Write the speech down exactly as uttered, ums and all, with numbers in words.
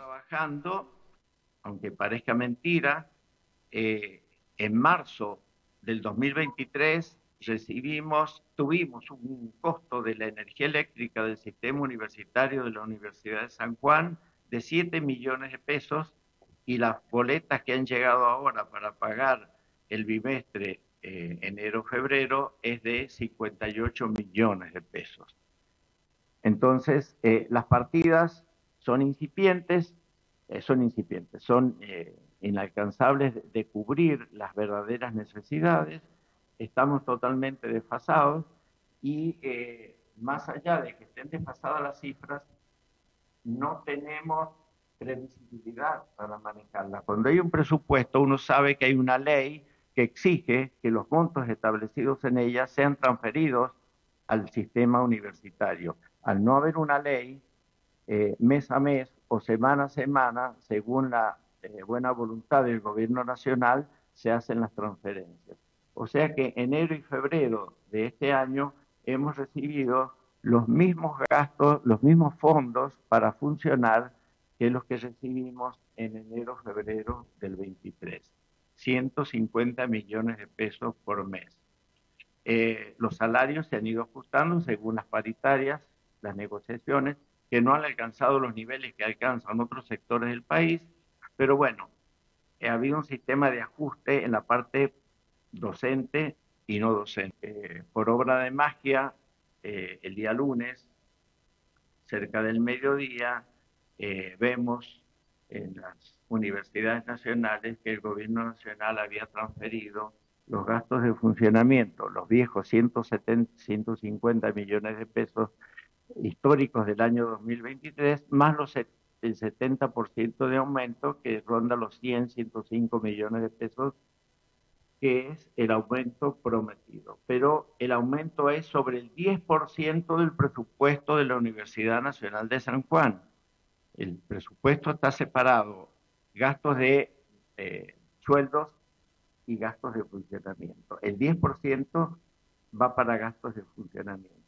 trabajando, aunque parezca mentira, eh, en marzo del dos mil veintitrés recibimos, tuvimos un costo de la energía eléctrica del sistema universitario de la Universidad de San Juan de siete millones de pesos y las boletas que han llegado ahora para pagar el bimestre eh, enero-febrero es de cincuenta y ocho millones de pesos. Entonces, eh, las partidas son incipientes, eh, son incipientes, son eh, inalcanzables de, de cubrir las verdaderas necesidades, estamos totalmente desfasados y eh, más allá de que estén desfasadas las cifras, no tenemos previsibilidad para manejarlas. Cuando hay un presupuesto, uno sabe que hay una ley que exige que los montos establecidos en ella sean transferidos al sistema universitario. Al no haber una ley, eh, mes a mes o semana a semana, según la eh, buena voluntad del gobierno nacional, se hacen las transferencias. O sea que enero y febrero de este año hemos recibido los mismos gastos, los mismos fondos para funcionar que los que recibimos en enero, febrero del veintitrés. ciento cincuenta millones de pesos por mes. Eh, los salarios se han ido ajustando según las paritarias, las negociaciones, que no han alcanzado los niveles que alcanzan otros sectores del país, pero bueno, ha habido un sistema de ajuste en la parte docente y no docente. Eh, por obra de magia, eh, el día lunes, cerca del mediodía, eh, vemos en las universidades nacionales que el gobierno nacional había transferido los gastos de funcionamiento, los viejos ciento setenta, ciento cincuenta millones de pesos históricos del año dos mil veintitrés, más los, el setenta por ciento de aumento que ronda los cien, ciento cinco millones de pesos, que es el aumento prometido. Pero el aumento es sobre el diez por ciento del presupuesto de la Universidad Nacional de San Juan. El presupuesto está separado, gastos de eh, sueldos y gastos de funcionamiento. El diez por ciento va para gastos de funcionamiento.